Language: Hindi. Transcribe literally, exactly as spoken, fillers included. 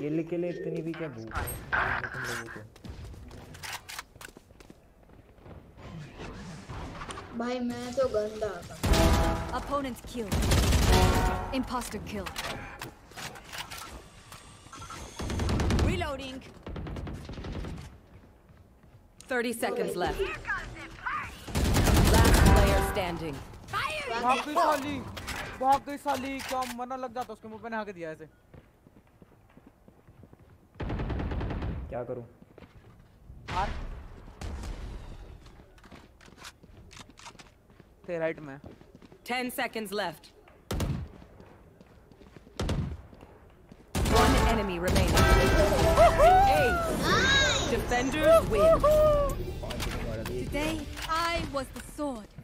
किल के लिए इतनी भी क्या भूख है तुम लोगों को? भाई मैं तो गंदा था। Opponent kill. Imposter kill. Reloading. Thirty seconds left. Last player standing. भाग गई साली, भाग गई साली, क्या मरना लग जाता उसके मुंह पे नहा के दिया ऐसे। क्या करूं? हार ते राइट में। Ten seconds left. One enemy remaining. Hey, defenders win. Today I was the sword.